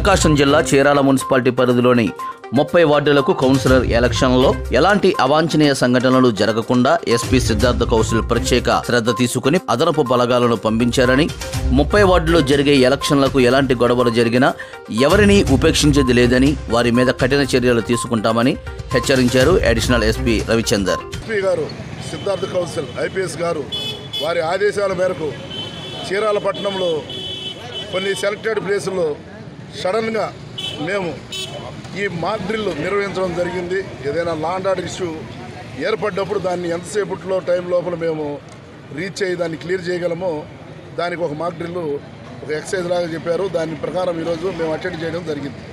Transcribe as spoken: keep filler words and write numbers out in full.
ప్రకాశం జిల్లా చీరాల మున్సిపాలిటీ పరిధిలోని ముప్పై వార్డులకు కౌన్సిలర్ ఎలక్షన్లో ఎలాంటి అవాంఛనీయ సంఘటనలు జరగకుండా ఎస్పీ సిద్ధార్థ కౌశల్ ప్రత్యేక శ్రద్ధ తీసుకుని అదనపు బలగాలను పంపించారని, ముప్పై వార్డులో జరిగే ఎలక్షన్లకు ఎలాంటి గొడవలు జరిగినా ఎవరినీ ఉపేక్షించేది లేదని, వారి మీద కఠిన చర్యలు తీసుకుంటామని హెచ్చరించారు అడిషనల్ ఎస్పీ రవిచందర్. ఎస్పీ గారు సిద్ధార్థ కౌశల్ ఐపీఎస్ గారు వారి ఆదేశాల మేరకు చీరాల పట్టణంలో కొన్ని సెలెక్టెడ్ ప్లేసుల్లో సడన్గా మేము ఈ మాక్ డ్రిల్ నిర్వహించడం జరిగింది. ఏదైనా లా అండ్ ఆర్డర్ ఇష్యూ ఏర్పడ్డప్పుడు దాన్ని ఎంతసేపట్లో టైం లోపల మేము రీచ్ అయ్యి దాన్ని క్లియర్ చేయగలమో దానికి ఒక మాక్ డ్రిల్ ఒక ఎక్సర్సైజ్ లాగా చెప్పారు. దాని ప్రకారం ఈరోజు మేము అటెండ్ చేయడం జరిగింది.